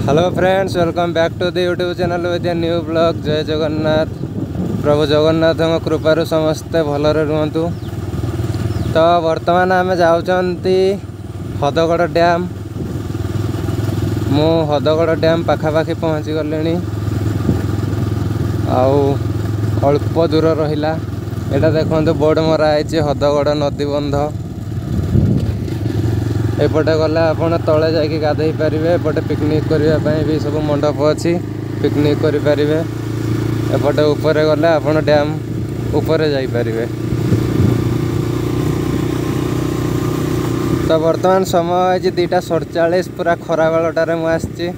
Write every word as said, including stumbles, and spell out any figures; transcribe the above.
Hello friends, welcome back to the YouTube channel with a new blog. जय जगन्नाथ। प्रभु जगन्नाथ कृपार समस्ते भलरे रुहतु। तो वर्तमान आम जाउचंती हदगड़ डैम। मु हदगड़ डैम पाखापाखि पहुँची गले। आउ अल्प दूर रहिला। एटा देखो बोर्ड मरा है हदगड़ नदी बंध। एपटे गला आपण तले जाके गाधई पारे। एपटे पिकनिक करने भी सब मंडप अच्छी, पिकनिक करि पारिबे। एपटे ऊपर गला आपण डैम ऊपर जाई पारिबे। तो वर्तमान समय है दुईटा सड़चाश पूरा खरा बेलटारे मु आसची।